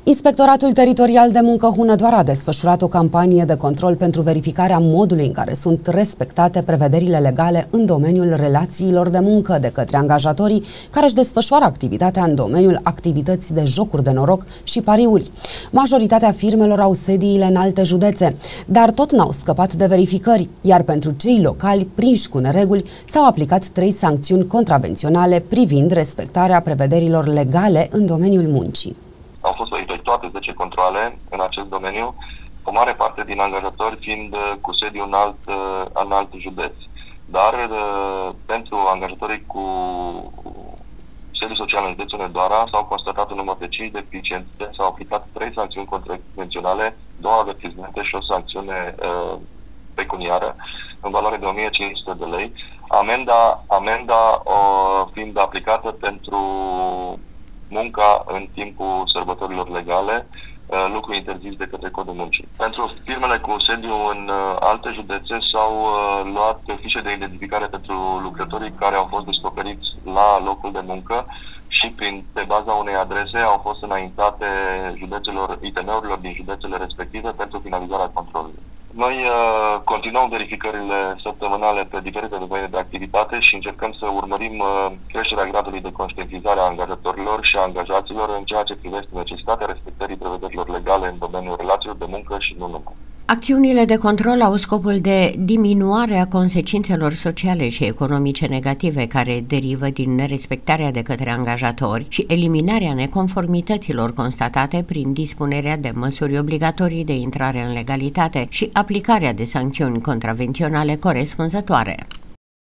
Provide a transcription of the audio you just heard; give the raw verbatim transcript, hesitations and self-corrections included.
Inspectoratul Teritorial de Muncă Hunedoara a desfășurat o campanie de control pentru verificarea modului în care sunt respectate prevederile legale în domeniul relațiilor de muncă de către angajatorii care își desfășoară activitatea în domeniul activității de jocuri de noroc și pariuri. Majoritatea firmelor au sediile în alte județe, dar tot n-au scăpat de verificări, iar pentru cei locali prinși cu nereguli s-au aplicat trei sancțiuni contravenționale privind respectarea prevederilor legale în domeniul muncii. Au fost efectuate zece controale în acest domeniu, o mare parte din angajatori fiind cu sediu în alt, în alt județ. Dar pentru angajatorii cu sediu social în județul Hunedoara s-au constatat un număr de cinci deficiențe, s-au aplicat trei sancțiuni contravenționale, două avertismente și o sancțiune uh, pecuniară în valoare de o mie cinci sute de lei. Amenda, amenda uh, fiind aplicată pentru munca în timpul sărbătorilor legale, lucru interzis de către Codul Muncii. Pentru firmele cu sediu în alte județe s-au luat fișe de identificare pentru lucrătorii care au fost descoperiți la locul de muncă și prin, pe baza unei adrese au fost înaintate județelor, I T M-urilor din județele respective pentru finalizarea controlului. Noi uh, continuăm verificările săptămânale pe diferite domenii de activitate și încercăm să urmărim uh, creșterea gradului de conștientizare a angajatorilor și a angajaților în ceea ce privește necesitatea respectării prevederilor legale în domeniul relațiilor de muncă și nu numai. Acțiunile de control au scopul de diminuare a consecințelor sociale și economice negative care derivă din nerespectarea de către angajatori și eliminarea neconformităților constatate prin dispunerea de măsuri obligatorii de intrare în legalitate și aplicarea de sancțiuni contravenționale corespunzătoare.